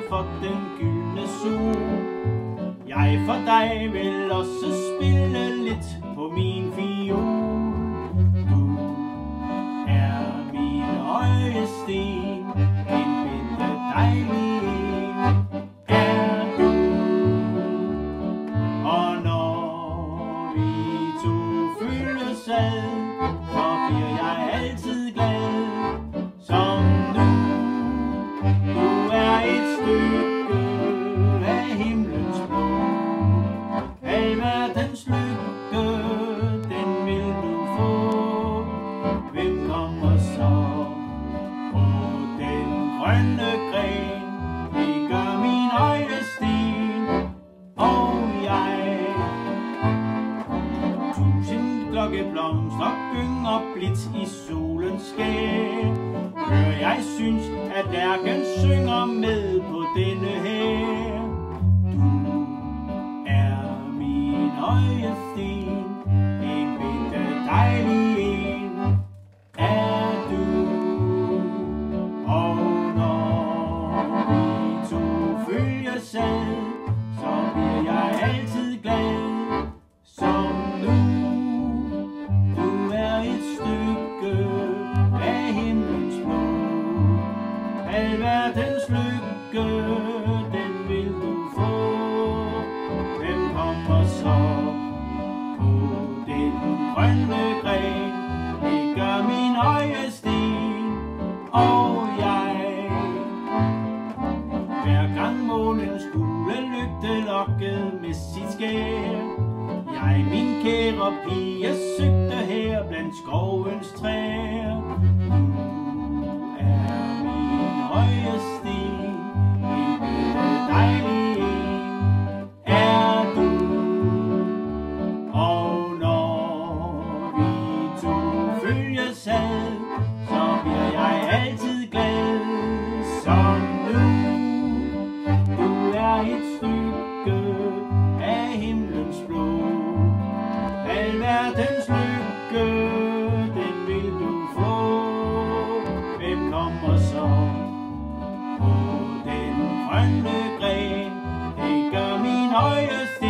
for den gyldne sol. Jeg for dig vil også spille lidt på min fiol. Du er min øjesten, en bitte dejlig en er du. Og når vi to følges ad, så bliver jeg altid glad som nu. Du er et stykke af himlens blå. Alverdens lykke, den vil du få. Hvem kommer så på den grønne gren? Det gør min øjesten og jeg. Tusind klokkeblomster gynger blidt i solens skær. Hør, jeg synes, at lærken synger med på denne her. Du er min øjesten, en bitte dejlig en er du. Og når vi to følges ad, så bliver jeg altid glad som nu. Du er et stykke af himlens blå. Alverdens lykke, den vil du få. Hvem kommer så på den grønne gren? Det gør min øjesten og jeg. Hver gang månens gule lygte lokkede med sit skær, jeg, min kære pige, søgte her blandt skovens træer. Du er min øjesten, en bitte dejlig en er du. Og når vi to følges ad, så bliver jeg altid glad som nu. Du er et stykke af himlens blå. Alverdens lykke, den vil du få. Hvem kommer så på den grønne gren? Det gør min øjesten